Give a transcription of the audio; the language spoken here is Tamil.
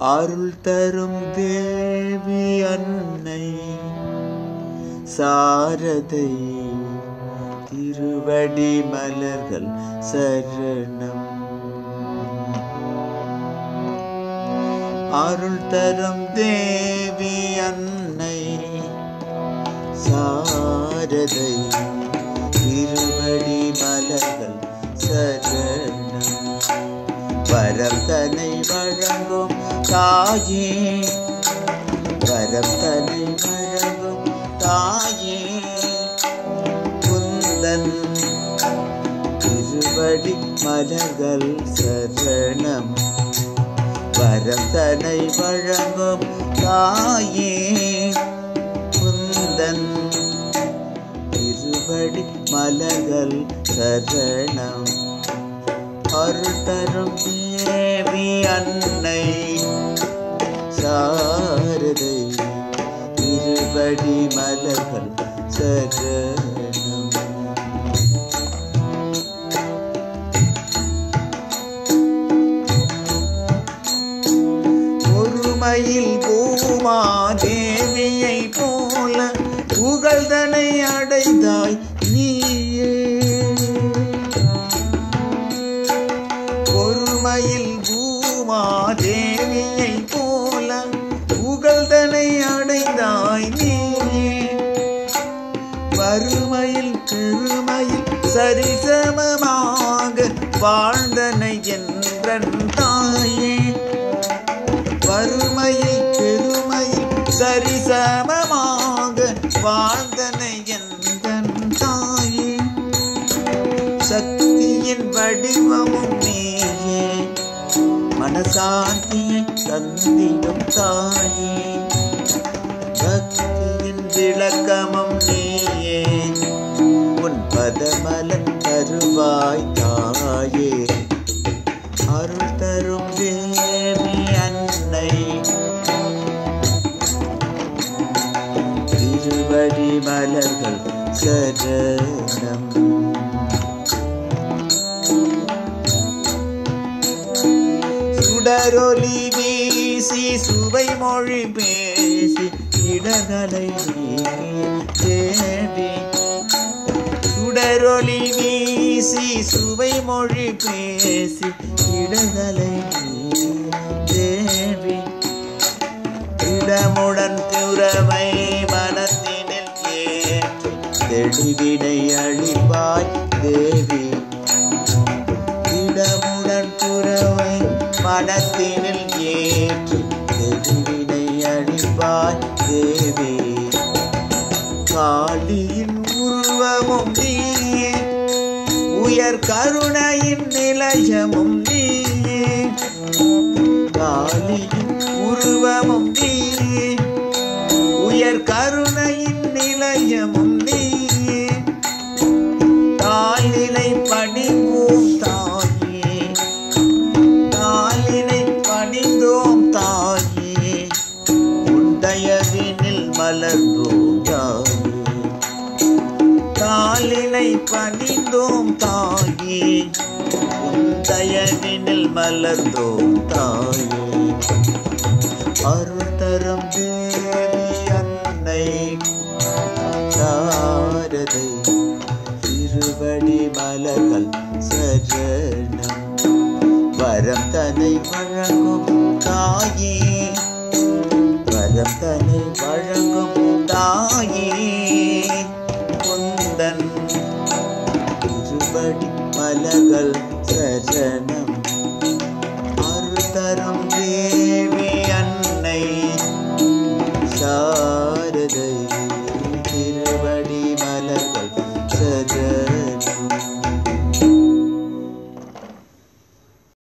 அருள் தரும் தேவி அன்னை சாரதை திருவடி மலர்கள் சரணம். அருள் தரும் தேவி அன்னை சாரதை திருவடி மலர்கள் சரணம். வரம் தன்னை வழங்கும் தாயே, வரம் தன்னை வழங்கும் தாயே, குந்தன் திருவடி மலர்கள் சரணம். வரம் தன்னை வழங்கும் தாயே, குந்தன் திருவடி மலர்கள் சரணம். அருள் தரும் தேவி அன்னை சாரதை திருவடி மலர்கள் சரணம். ஒருமையில் பூமாதேவியை போல புகழ்தனை அடைந்தாய் நீயே. ஒருமையில் பூமாதேவியை போல புகழ்தனை அடைந்தாய் நீயே. வறுமையில் பெருமையில் சரிசமமாக வாழ்ந்தனை என்றன் தாயே. வறுமையில் பெருமையில் சரிசமமாக வாழ்ந்தனை என்றன் தாயே. சக்தியின் வடிவமும் நீயே, மனசாந்தியை தந்திடும் தாயே. பக்தியின் விளக்கமும் நீயே, உன் பதமலன் தருவாய் தாயே. அருள் தரும் தேவி அன்னை திருவடி மலர்கள் சரணம். சுடரொலி வீசி சுவை மொழி பேசி இடங்களை தேவி. சுடரொலி வீசி சுவை மொழி பேசி இடங்களை தேவி. இடமுடன் துறவை மனத்தினில் ஏற்றி தெளிவினை அழிவாய் தேவி. இடமுடன் துறவை மனத்தினில் ஏற்றி தெளிவினை அழிவாய் தேவி. காளியின் உருவமும் நீயே, உயர் கருணையின் நிலையமும் நீயே. காளியின் உருவமும் நீயே, உயர் கருணையின் நிலையமும் நீயே. தாளினை பணிவோம் தாயே, தாளினை பணிந்தோம் தாயே. உண்டயவினில் மலர்ந்தோம் தாயே, தாளினை பணிந்தோம் தாயே. உண்டயவினில் மலர்ந்தோம் தாயே. அருள் தரும் தேவி அன்னை சாரதை திருவடி மலர்கள் சரணம். வரம் தன்னை வழங்கும் தாயே, வரம் தன்னை வழங்கும் தாயே. குந்தன் திருவடி மலர்கள் சரணம். அருள் தரும்